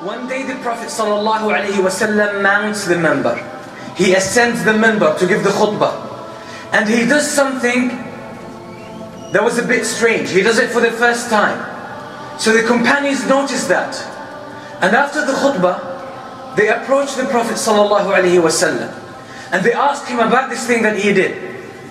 One day the Prophet ﷺ mounts the minbar. He ascends the minbar to give the khutbah. And he does something that was a bit strange. He does it for the first time. So the companions noticed that. And after the khutbah, they approached the Prophet ﷺ and they asked him about this thing that he did.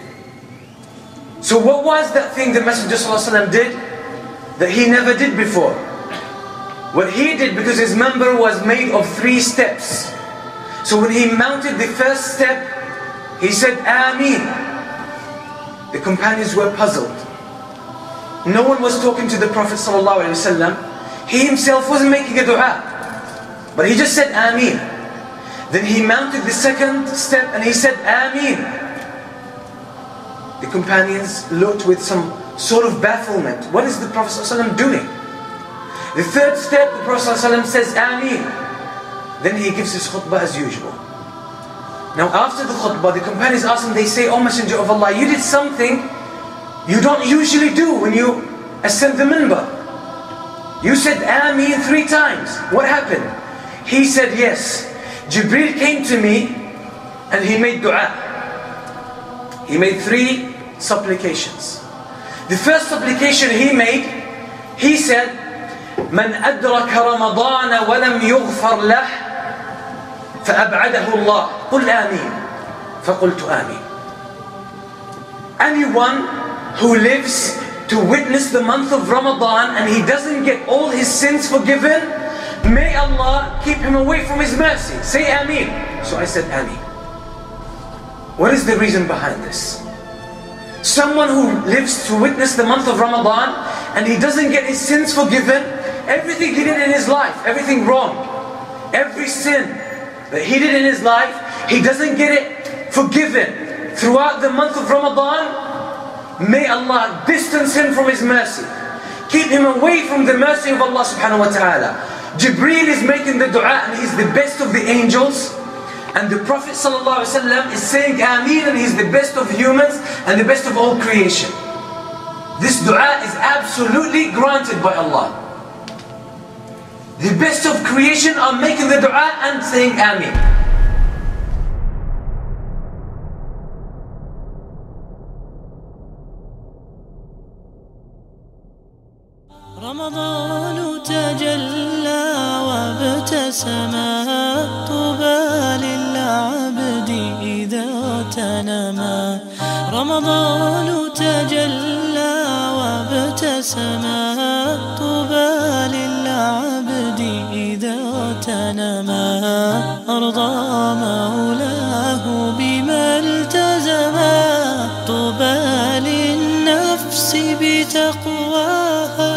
So what was that thing the Messenger ﷺ did that he never did before? What he did, because his minbar was made of 3 steps. So when he mounted the first step, he said, Ameen. The companions were puzzled. No one was talking to the Prophet ﷺ. He himself wasn't making a dua, but he just said Ameen. Then he mounted the second step and he said Ameen. The companions looked with some sort of bafflement. What is the Prophet ﷺ doing? The third step, the Prophet ﷺ says Ameen. Then he gives his khutbah as usual. Now after the khutbah, the companions ask him, they say, "Oh Messenger of Allah, you did something you don't usually do when you ascend the minbar. You said Ameen 3 times. What happened?" He said, "Yes, Jibreel came to me and he made dua." He made 3 supplications. The first supplication he made, he said, "Man adraka Ramadana wa lam yughfar lah, فأبعده الله قل آمين." فقلت آمين. Anyone who lives to witness the month of Ramadan and he doesn't get all his sins forgiven, may Allah keep him away from His mercy. Say Ameen. So I said Ameen. What is the reason behind this? Someone who lives to witness the month of Ramadan and he doesn't get his sins forgiven, everything he did in his life, everything wrong, every sin that he did in his life, he doesn't get it forgiven throughout the month of Ramadan, may Allah distance him from His mercy. Keep him away from the mercy of Allah subhanahu wa ta'ala. Jibreel is making the dua and he's the best of the angels. And the Prophet ﷺ is saying Ameen and he's the best of humans and the best of all creation. This dua is absolutely granted by Allah. The best of creation are making the dua and saying Ameen. رمضان تجلى وابتسم، طوبى للعبد إذا تنما. رمضان تجلى وابتسم، طوبى للعبد إذا تنما. أرضى مولاه بما التزما، طوبى للنفس بتقواها